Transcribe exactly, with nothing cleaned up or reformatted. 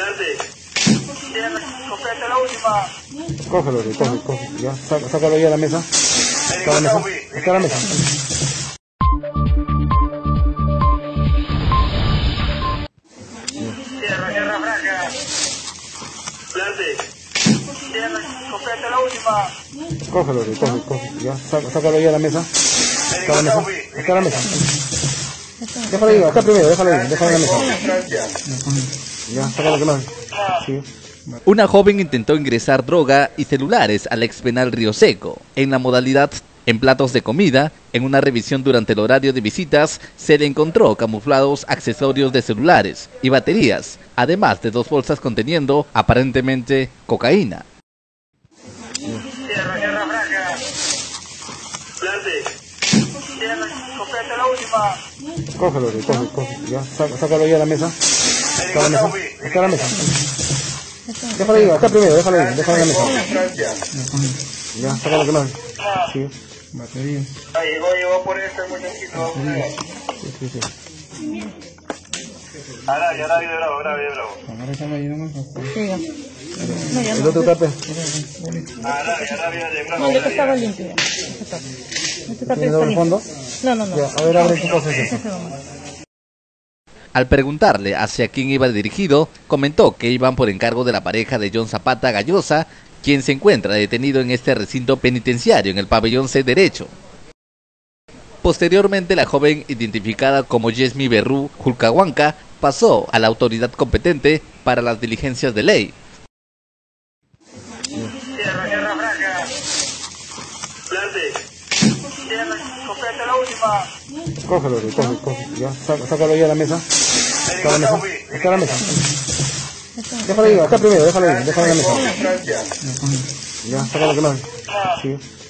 Adelante. Cógete la última. Cógelo, cógelo, cógelo. Ya, saca- sácalo ahí a la mesa. Está a la mesa. Está a la mesa. Cierra, cierra, franca. Adelante. Cógete la última. Cógelo, cógelo, cógelo. Ya, saca- sácalo ahí a la mesa. Está a la mesa. Está a la mesa. Déjalo ahí, acá primero, déjalo ahí, déjalo en la mesa. Ya, sácalo que más. Sí. Una joven intentó ingresar droga y celulares al ex penal Río Seco. En la modalidad en platos de comida, en una revisión durante el horario de visitas, se le encontró camuflados accesorios de celulares y baterías, además de dos bolsas conteniendo aparentemente cocaína. Cierra, cierra, franca. Adelante. Cierra, cógete la última. Cógelo, cógelo, cógelo. Ya, saca- sácalo ahí a la mesa. Está a la mesa. Está a la mesa. Déjalo ahí, acá primero, déjalo ahí, déjalo en la mesa. Ya, sácalo que más. Sí. Batería. Ahí llegó, llegó por este muchachito. Sí, sí, sí. Arabia, Arabia de Bravo, Arabia de Bravo. El otro tape. Arabia, Arabia de Bravo. No, el que estaba limpio. Este tape ¿Tiene está doble limpio. fondo? No, no, no. Ya, a ver, abre qué cosa es eso. Ese nomás. Al preguntarle hacia quién iba dirigido, comentó que iban por encargo de la pareja de John Zapata Gallosa, quien se encuentra detenido en este recinto penitenciario en el pabellón C Derecho. Posteriormente, la joven, identificada como Yesmi Berrú Julcahuanca, pasó a la autoridad competente para las diligencias de ley. Cierra, cierra, franca. Adelante. Cierra, cógete la última. Cógelo, cógelo, cógelo. Ya, saca- sácalo ahí a la mesa. Está a la mesa. Está a la mesa. Déjalo ahí, acá primero, déjalo ahí, déjalo en la mesa. Ya, sácalo que más. Sí.